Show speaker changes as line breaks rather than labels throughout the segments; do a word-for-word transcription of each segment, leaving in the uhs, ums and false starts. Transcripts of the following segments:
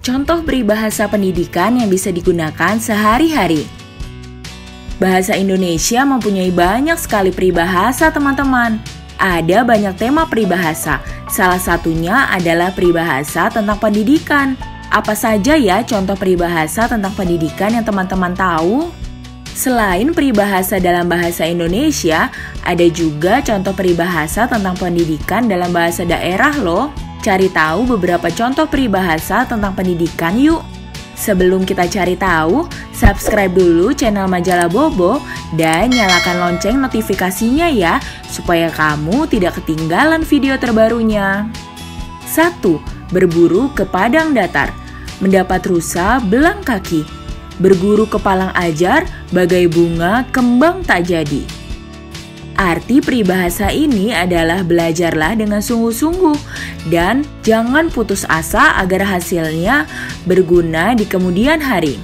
Contoh peribahasa pendidikan yang bisa digunakan sehari-hari. Bahasa Indonesia mempunyai banyak sekali peribahasa, teman-teman. Ada banyak tema peribahasa. Salah satunya adalah peribahasa tentang pendidikan. Apa saja ya contoh peribahasa tentang pendidikan yang teman-teman tahu? Selain peribahasa dalam bahasa Indonesia, ada juga contoh peribahasa tentang pendidikan dalam bahasa daerah loh. Cari tahu beberapa contoh peribahasa tentang pendidikan yuk. Sebelum kita cari tahu, subscribe dulu channel Majalah Bobo dan nyalakan lonceng notifikasinya ya, supaya kamu tidak ketinggalan video terbarunya. satu. Berburu ke padang datar. Mendapat rusa belang kaki. Berguru ke palang ajar, bagai bunga kembang tak jadi. Arti peribahasa ini adalah belajarlah dengan sungguh-sungguh dan jangan putus asa agar hasilnya berguna di kemudian hari.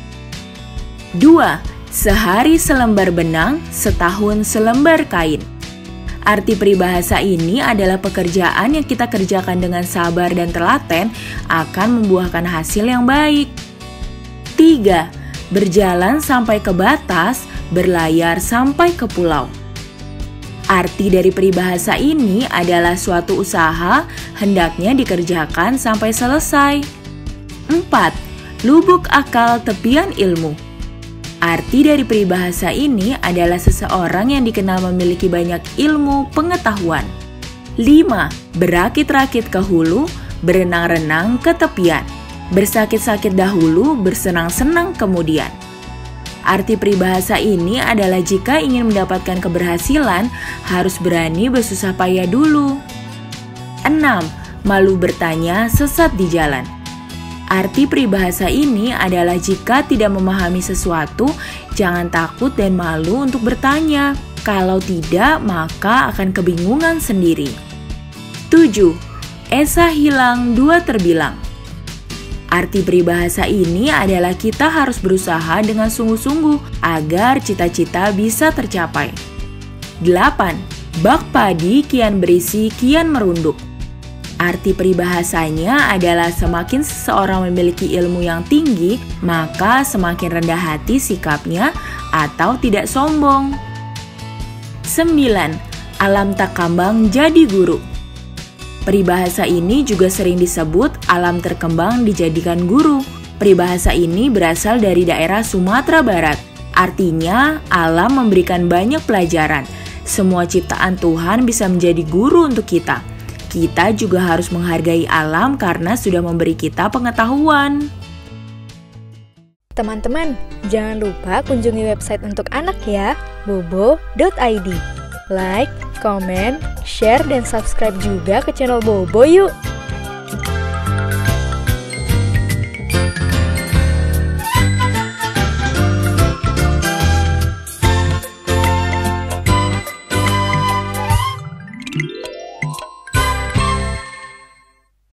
dua. Sehari selembar benang, setahun selembar kain. Arti peribahasa ini adalah pekerjaan yang kita kerjakan dengan sabar dan telaten akan membuahkan hasil yang baik. tiga. Berjalan sampai ke batas, berlayar sampai ke pulau. Arti dari peribahasa ini adalah suatu usaha hendaknya dikerjakan sampai selesai. empat. Lubuk akal tepian ilmu. Arti dari peribahasa ini adalah seseorang yang dikenal memiliki banyak ilmu pengetahuan. lima. Berakit-rakit ke hulu, berenang-renang ke tepian. Bersakit-sakit dahulu, bersenang-senang kemudian. Arti peribahasa ini adalah jika ingin mendapatkan keberhasilan, harus berani bersusah payah dulu. enam. Malu bertanya, sesat di jalan. Arti peribahasa ini adalah jika tidak memahami sesuatu, jangan takut dan malu untuk bertanya. Kalau tidak, maka akan kebingungan sendiri. tujuh. Esa hilang, dua terbilang. Arti peribahasa ini adalah kita harus berusaha dengan sungguh-sungguh agar cita-cita bisa tercapai. delapan. Bak padi kian berisi kian merunduk. Arti peribahasanya adalah semakin seseorang memiliki ilmu yang tinggi, maka semakin rendah hati sikapnya atau tidak sombong. sembilan. Alam tak kambang jadi guru. Peribahasa ini juga sering disebut alam terkembang dijadikan guru. Peribahasa ini berasal dari daerah Sumatera Barat. Artinya, alam memberikan banyak pelajaran. Semua ciptaan Tuhan bisa menjadi guru untuk kita. Kita juga harus menghargai alam karena sudah memberi kita pengetahuan.
Teman-teman, jangan lupa kunjungi website untuk anak ya, bobo dot i d. Like, komen, share, dan subscribe juga ke channel Bobo yuk!